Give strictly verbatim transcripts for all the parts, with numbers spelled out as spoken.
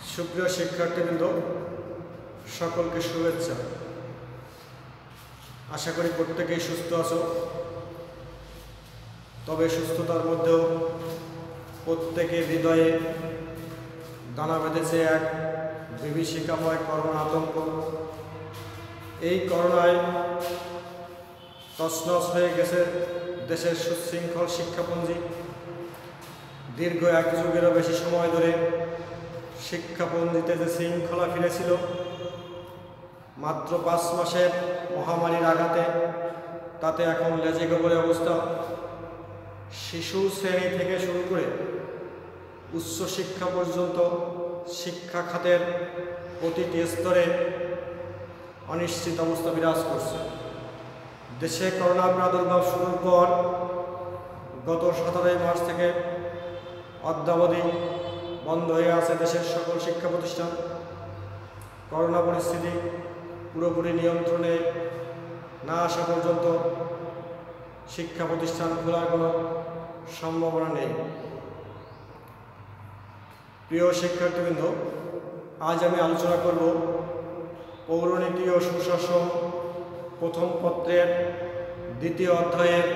সুপ্রিয় শিক্ষার্থীবৃন্দ, সকলকে শুভেচ্ছা। আশা করি প্রত্যেকেই সুস্থ আছো। তবে সুস্থতার মধ্যেও প্রত্যেকের হৃদয়ে দানা বেঁধেছে এক বিভীষিকাময় করোনা আতঙ্ক। এই করোনায় তছনছ হয়ে গেছে দেশের সুশৃঙ্খল শিক্ষাপঞ্জি। দীর্ঘ এক যুগেরও বেশি সময় ধরে শিক্ষাপঞ্জিতে যে শৃঙ্খলা ফিরেছিল, মাত্র পাঁচ মাসের মহামারীর আঘাতে তাতে এখন লেজে গোবরে অবস্থা। শিশু শ্রেণী থেকে শুরু করে উচ্চশিক্ষা পর্যন্ত শিক্ষা খাতের প্রতিটি স্তরে অনিশ্চিত অবস্থা বিরাজ করছে। দেশে করোনা প্রাদুর্ভাব শুরুর পর গত সতেরোই মার্চ থেকে অদ্যাবধি বন্ধ হয়ে আছে দেশের সকল শিক্ষা প্রতিষ্ঠান। করোনা পরিস্থিতি পুরোপুরি নিয়ন্ত্রণে না আসা পর্যন্ত শিক্ষা প্রতিষ্ঠান খোলার কোনো সম্ভাবনা নেই। প্রিয় শিক্ষার্থীবৃন্দ, আজ আমি আলোচনা করব পৌরনীতি ও সুশাসন প্রথম পত্রের দ্বিতীয় অধ্যায়ের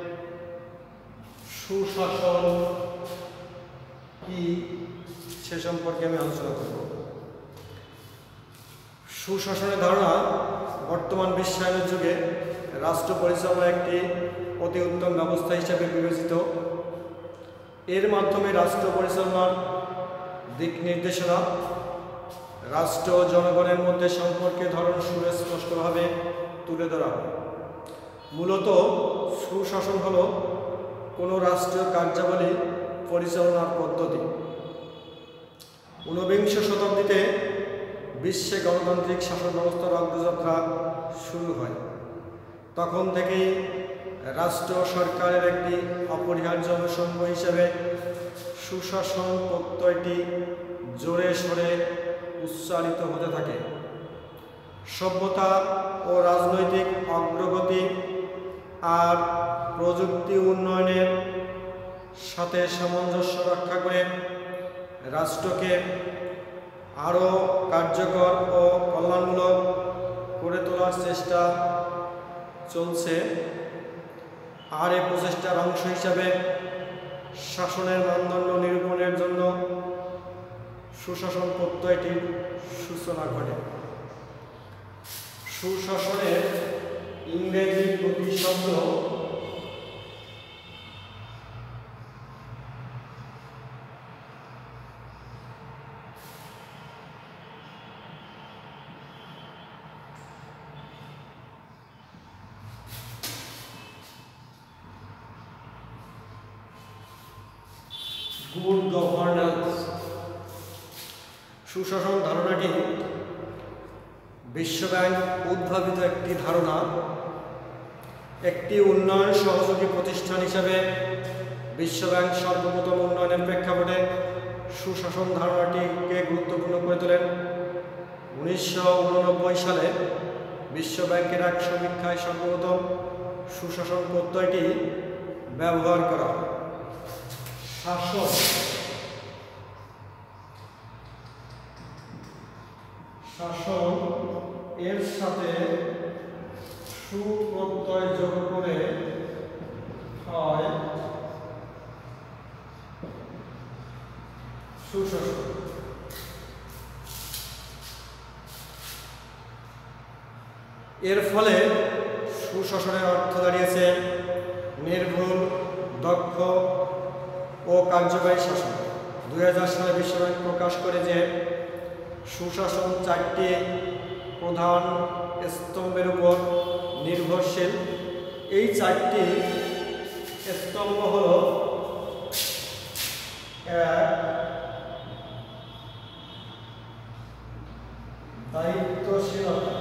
সুশাসন কি সে সম্পর্কে আমি আলোচনা করব। সুশাসনের ধারণা বর্তমান বিশ্বায়নের যুগে রাষ্ট্র পরিচালনা একটি অতি উত্তম ব্যবস্থা হিসেবে বিবেচিত। এর মাধ্যমে রাষ্ট্র পরিচালনার দিক নির্দেশনা, রাষ্ট্র ও জনগণের মধ্যে সম্পর্কের ধরন সুস্পষ্টভাবে তুলে ধরা হয়। মূলত সুশাসন হল কোনো রাষ্ট্রীয় কার্যাবলী পরিচালনার পদ্ধতি। ঊনবিংশ শতাব্দীতে বিশ্বে গণতান্ত্রিক শাসন ব্যবস্থার অগ্রযাত্রা শুরু হয়। তখন থেকেই রাষ্ট্র সরকারের একটি অপরিহার্য অনুষঙ্গ হিসেবে সুশাসন প্রত্যয়টি জোরে সোরে উচ্চারিত হতে থাকে। সভ্যতা ও রাজনৈতিক অগ্রগতি আর প্রযুক্তি উন্নয়নের সাথে সামঞ্জস্য রক্ষা করে রাষ্ট্রকে আরও কার্যকর ও কল্যাণমূলক করে তোলার চেষ্টা চলছে। আর এই প্রচেষ্টার অংশ হিসাবে শাসনের মানদণ্ড নিরূপণের জন্য সুশাসন প্রত্যয়টির সূচনা ঘটে। সুশাসনের ইংরেজি প্রতিশব্দ গুড গভর্নেন্স। সুশাসন ধারণাটি বিশ্বব্যাংক উদ্ভাবিত একটি ধারণা। একটি উন্নয়ন সহযোগী প্রতিষ্ঠান হিসেবে বিশ্বব্যাংক সর্বপ্রথম উন্নয়নের প্রেক্ষাপটে সুশাসন ধারণাটিকে গুরুত্বপূর্ণ করে তোলেন। উনিশশো উননব্বই সালে বিশ্বব্যাংকের এক সমীক্ষায় সর্বপ্রথম সুশাসন প্রত্যয়টি ব্যবহার করা হয়। শাসন শাসন এর সাথে সুপ্রত্যয় যোগ করে হয় সুশাসন। এর ফলে সুশাসনের অর্থ দাঁড়িয়েছে নির্ভুল, দক্ষ ও কার্যকরী শাসন। দুই হাজার সালে বিশ্বব্যাংক প্রকাশ করে যে সুশাসন চারটি প্রধান স্তম্ভের উপর নির্ভরশীল। এই চারটি স্তম্ভ হল: এক, দায়িত্বশীলতা;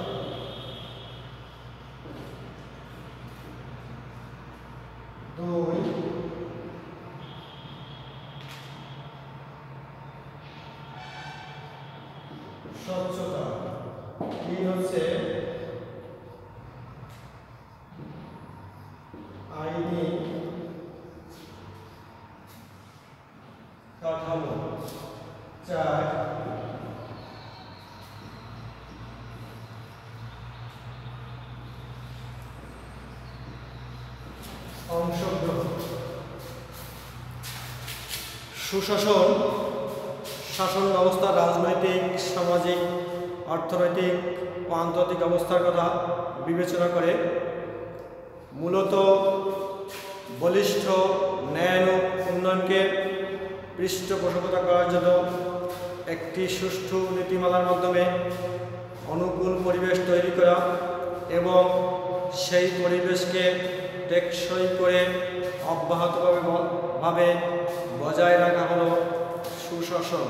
দুই, স্বচ্ছতা; তিন হচ্ছে আইনি কাঠামো; চার সুশাসন শাসন ব্যবস্থা রাজনৈতিক, সামাজিক, অর্থনৈতিক ও আন্তর্জাতিক অবস্থার কথা বিবেচনা করে মূলত বলিষ্ঠ ন্যায়ানুগ উন্নয়নকে পৃষ্ঠপোষকতা করার জন্য একটি সুষ্ঠু নীতিমালার মাধ্যমে অনুকূল পরিবেশ তৈরি করা এবং সেই পরিবেশকে টেকসই করে অব্যাহতভাবে ভাবে বজায় রাখা হলো সুশাসন।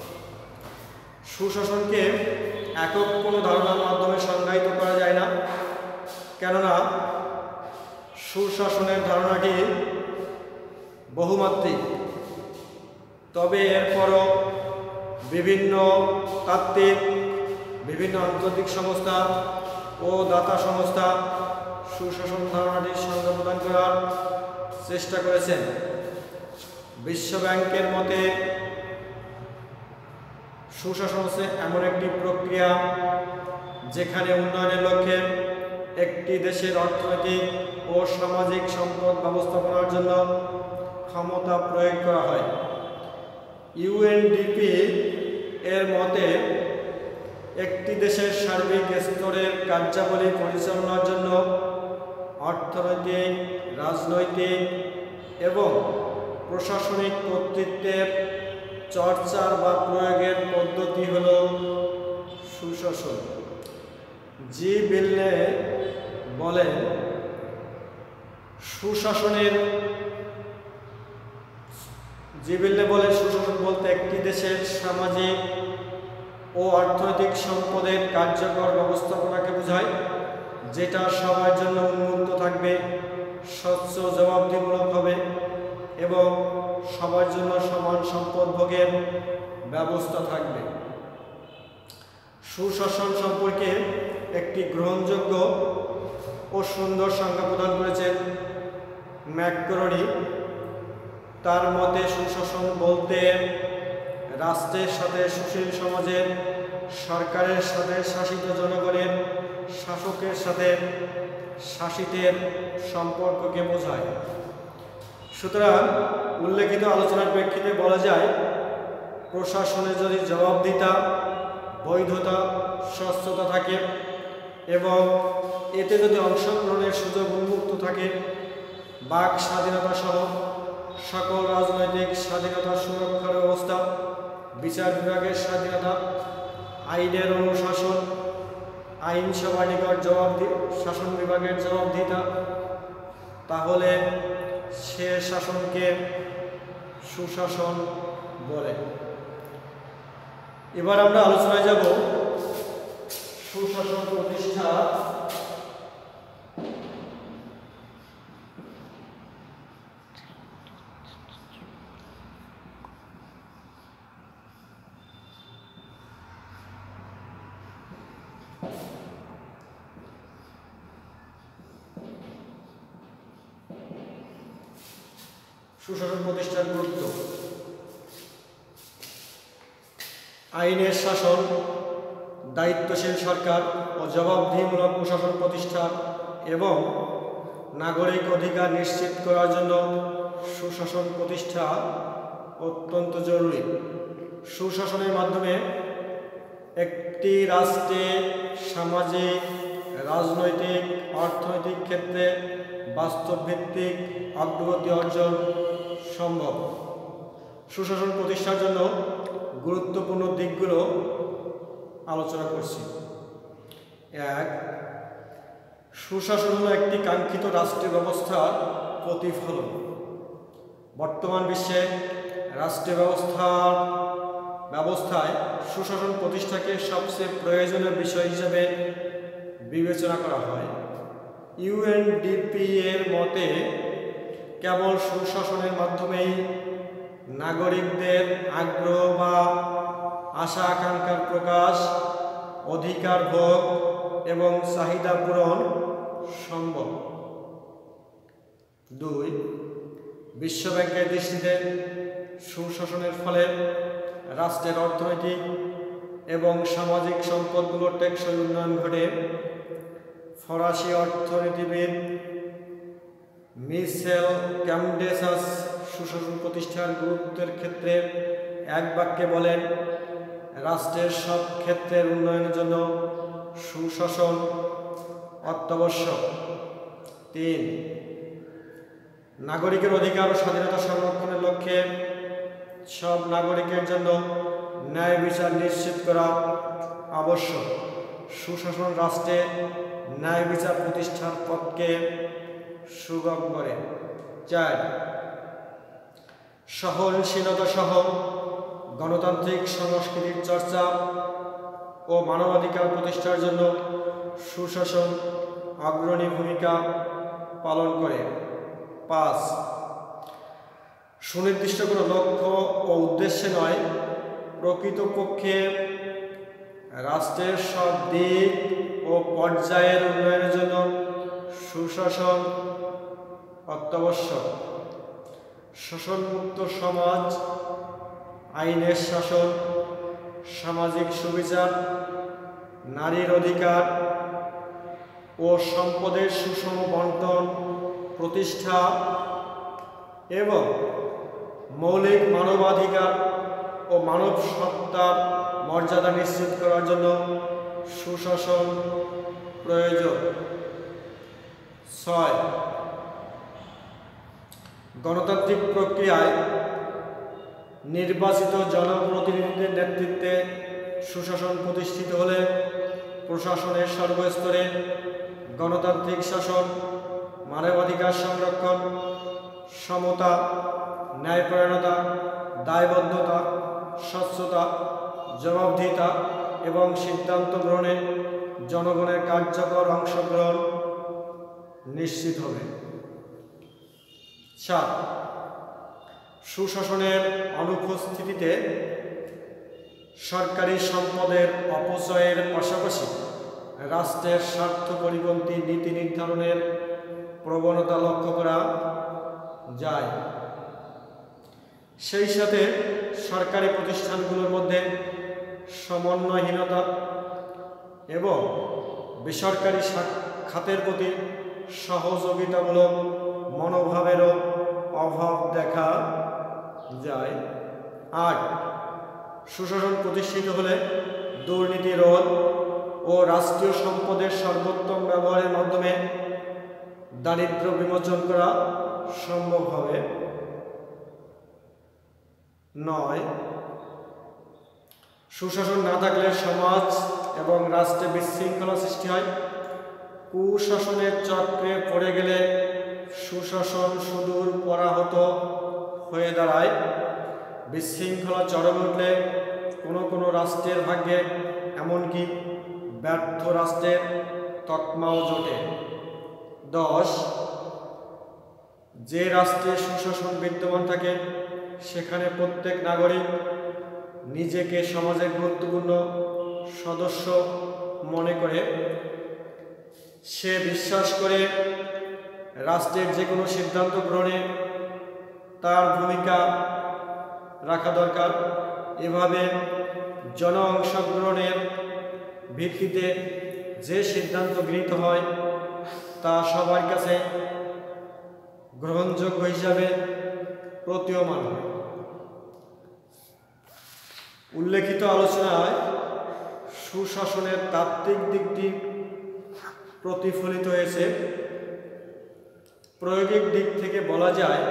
সুশাসনকে একক কোনো ধারণার মাধ্যমে সংজ্ঞায়িত করা যায় না, কেননা সুশাসনের ধারণাটি বহুমাত্রিক। তবে এরপরও বিভিন্ন তাত্ত্বিক, বিভিন্ন আন্তর্জাতিক সংস্থা ও দাতা সংস্থা সুশাসন ধারণাটির সংজ্ঞা প্রদান করার চেষ্টা করেছেন। বিশ্ব ব্যাংকের মতে সুশাসন হচ্ছে এমন একটি প্রক্রিয়া যেখানে উন্নয়নের লক্ষ্যে একটি দেশের অর্থনৈতিক ও সামাজিক সম্পদ ব্যবস্থাপনার জন্য ক্ষমতা প্রয়োগ করা হয়। ইউএনডিপি এর মতে একটি দেশের সার্বিক স্তরের কার্যাবলী পরিচালনার জন্য অর্থনৈতিক, রাজনৈতিক এবং প্রশাসনিক কর্তৃত্বের চর্চার বা প্রয়োগের পদ্ধতি হল সুশাসন। জি বিল্লে বলেন, সুশাসনের জি বিল্লে বলে সুশাসন বলতে একটি দেশের সামাজিক ও অর্থনৈতিক সম্পদের কার্যকর ব্যবস্থাপনাকে বোঝায়, যেটা সবার জন্য উন্মুক্ত থাকবে, স্বচ্ছ, জবাবদিহিমূলক হবে এবং সবার জন্য সমান সম্পদ ভোগের ব্যবস্থা থাকবে। সুশাসন সম্পর্কে একটি গ্রহণযোগ্য ও সুন্দর সংজ্ঞা প্রদান করেছেন ম্যাকক্রোরি। তার মতে সুশাসন বলতে রাষ্ট্রের সাথে সুশীল সমাজের, সরকারের সাথে শাসিত জনগণের, শাসকের সাথে শাসিতের সম্পর্ককে বোঝায়। সুতরাং উল্লেখিত আলোচনার প্রেক্ষিতে বলা যায়, প্রশাসনে যদি জবাবদিহিতা, বৈধতা, স্বচ্ছতা থাকে এবং এতে যদি অংশগ্রহণের সুযোগ উন্মুক্ত থাকে, বাক স্বাধীনতা সহ সকল রাজনৈতিক স্বাধীনতা সুরক্ষার ব্যবস্থা, বিচার বিভাগের স্বাধীনতা, আইনের অনুশাসন, আইনসভা নিকট জবাবদি শাসন বিভাগের জবাবদিহিতা, তাহলে সে শাসনকে সুশাসন বলে। এবার আমরা আলোচনায় যাব সুশাসন প্রতিষ্ঠা সুশাসন প্রতিষ্ঠার গুরুত্ব। আইনের শাসন, দায়িত্বশীল সরকার ও জবাবদিহিমূলক প্রশাসন প্রতিষ্ঠা এবং নাগরিক অধিকার নিশ্চিত করার জন্য সুশাসন প্রতিষ্ঠা অত্যন্ত জরুরি। সুশাসনের মাধ্যমে একটি রাষ্ট্রে সামাজিক, রাজনৈতিক, অর্থনৈতিক ক্ষেত্রে বাস্তবভিত্তিক অগ্রগতি অর্জন সম্ভব। সুশাসন প্রতিষ্ঠার জন্য গুরুত্বপূর্ণ দিকগুলো আলোচনা করছি। এক, সুশাসন হলো একটি কাঙ্ক্ষিত রাষ্ট্রীয় ব্যবস্থার প্রতিফলন। বর্তমান বিশ্বে রাষ্ট্রীয় ব্যবস্থার ব্যবস্থায় সুশাসন প্রতিষ্ঠাকে সবচেয়ে প্রয়োজনীয় বিষয় হিসেবে বিবেচনা করা হয়। ইউএনডিপি এর মতে কেবল সুশাসনের মাধ্যমেই নাগরিকদের আগ্রহ বা আশা আকাঙ্ক্ষার প্রকাশ, অধিকার ভোগ এবং চাহিদা পূরণ সম্ভব। দুই, বিশ্বব্যাংকের দৃষ্টিতে সুশাসনের ফলে রাষ্ট্রের অর্থনৈতিক এবং সামাজিক সম্পদগুলোর টেকসই উন্নয়ন ঘটে। ফরাসি অর্থনীতিবিদ মিশেল ক্যামডেসাস সুশাসন প্রতিষ্ঠার গুরুত্বের ক্ষেত্রে এক বাক্যে বলেন, রাষ্ট্রের সব ক্ষেত্রের উন্নয়নের জন্য সুশাসন অত্যাবশ্যক। তিন, নাগরিকের অধিকার ও স্বাধীনতা সংরক্ষণের লক্ষ্যে সব নাগরিকের জন্য ন্যায় বিচার নিশ্চিত করা আবশ্যক। সুশাসন রাষ্ট্রে ন্যায় বিচার প্রতিষ্ঠার পথকে সুগম করে। চার, সহনশীলতা সহ গণতান্ত্রিক সংস্কৃতির চর্চা ও মানবাধিকার প্রতিষ্ঠার জন্য সুশাসন অগ্রণী ভূমিকা পালন করে। পাঁচ, সুনির্দিষ্ট কোনো লক্ষ্য ও উদ্দেশ্যে নয়, প্রকৃতপক্ষে রাষ্ট্রের সব দিক ও পর্যায়ের উন্নয়নের জন্য সুশাসন অত্যাবশ্যক। শোষণমুক্ত সমাজ, আইনের শাসন, সামাজিক সুবিচার, নারীর অধিকার ও সম্পদের সুষম বণ্টন প্রতিষ্ঠা এবং মৌলিক মানবাধিকার ও মানব সত্তার মর্যাদা নিশ্চিত করার জন্য সুশাসন প্রয়োজন। ছয়, গণতান্ত্রিক প্রক্রিয়ায় নির্বাচিত জনপ্রতিনিধিদের নেতৃত্বে সুশাসন প্রতিষ্ঠিত হলে প্রশাসনের সর্বস্তরে গণতান্ত্রিক শাসন, মানবাধিকার সংরক্ষণ, সমতা, ন্যায়পরায়ণতা, দায়বদ্ধতা, স্বচ্ছতা, জবাবদিহিতা এবং সিদ্ধান্ত গ্রহণে জনগণের কার্যকর অংশগ্রহণ নিশ্চিত হবে। সাত, সুশাসনের অনুপস্থিতিতে সরকারি সম্পদের অপচয়ের পাশাপাশি রাষ্ট্রের স্বার্থ পরিপন্থী নীতি নির্ধারণের প্রবণতা লক্ষ্য করা যায়। সেই সাথে সরকারি প্রতিষ্ঠানগুলোর মধ্যে সমন্বয়হীনতা এবং বেসরকারি খাতের প্রতি সহযোগিতামূলক মনোভাবেরও অভাব দেখা যায়। আট, সুশাসন প্রতিষ্ঠিত হলে দুর্নীতি রোধ ও রাষ্ট্রীয় সম্পদের সর্বোত্তম ব্যবহারের মাধ্যমে দারিদ্র্য বিমোচন করা সম্ভব হবে। নয়, সুশাসন না থাকলে সমাজ এবং রাষ্ট্রে বিশৃঙ্খলা সৃষ্টি হয়। কুশাসনের চক্রে পড়ে গেলে সুশাসন সুদূর পরাহত হয়ে দাঁড়ায়। বিশৃঙ্খলা চরমে উঠলে কোনো কোনো রাষ্ট্রের ভাগ্যে এমনকি ব্যর্থ রাষ্ট্রের তকমাও জোটে। দশ, যে রাষ্ট্রে সুশাসন বিদ্যমান থাকে সেখানে প্রত্যেক নাগরিক নিজেকে সমাজের গুরুত্বপূর্ণ সদস্য মনে করে। সে বিশ্বাস করে রাষ্ট্রের যে কোনো সিদ্ধান্ত গ্রহণে তার ভূমিকা রাখা দরকার। এভাবে জন অংশগ্রহণের ভিত্তিতে যে সিদ্ধান্ত গৃহীত হয় তা সবার কাছে গ্রহণযোগ্য হিসাবে প্রতীয়মান হয়। উল্লেখিত আলোচনায় সুশাসনের তাত্ত্বিক দিকটি প্রতিফলিত হয়েছে। প্রয়োগিক দিক থেকে বলা যায়,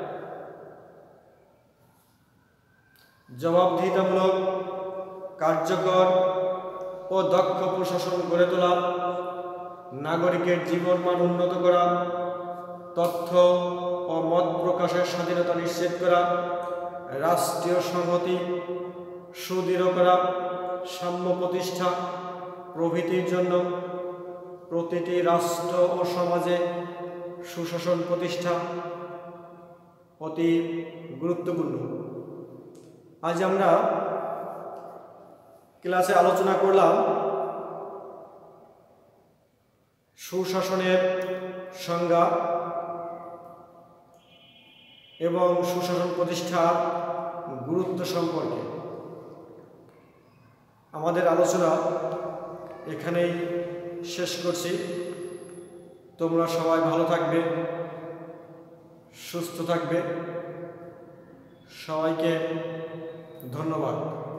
জবাবদিহিতামূলক, কার্যকর ও দক্ষ প্রশাসন গড়ে তোলা, নাগরিকের জীবনমান উন্নত করা, তথ্য ও মত প্রকাশের স্বাধীনতা নিশ্চিত করা, রাষ্ট্রীয় সংহতি সুদৃঢ় করা, সাম্য প্রতিষ্ঠা প্রভৃতির জন্য প্রতিটি রাষ্ট্র ও সমাজে সুশাসন প্রতিষ্ঠা অতি গুরুত্বপূর্ণ। আজ আমরা ক্লাসে আলোচনা করলাম সুশাসনের সংজ্ঞা এবং সুশাসন প্রতিষ্ঠার গুরুত্ব সম্পর্কে। আমাদের আলোচনা এখানেই শেষ করছি। তোমরা সবাই ভালো থাকবে, সুস্থ থাকবে। সবাইকে ধন্যবাদ।